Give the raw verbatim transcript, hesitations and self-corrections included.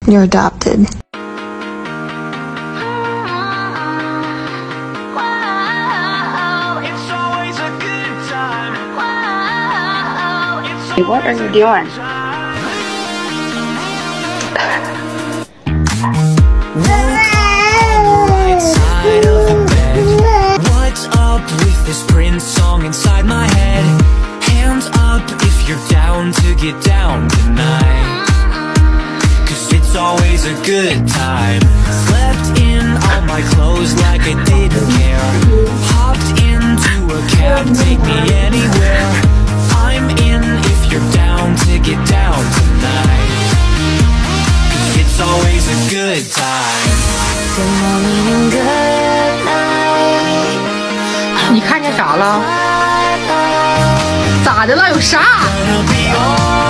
You're adopted. Hey, what are you doing? What's up with this Prince song inside my head? Hands up if you're down to get down tonight, 'cause it's always a good time. Slept in all my clothes like I didn't care. Hopped into a cab, take me anywhere. I'm in if you're down to get down tonight, 'cause it's always a good time. Good morning and good night. 你看见啥了？咋的了？有啥？ Gonna be all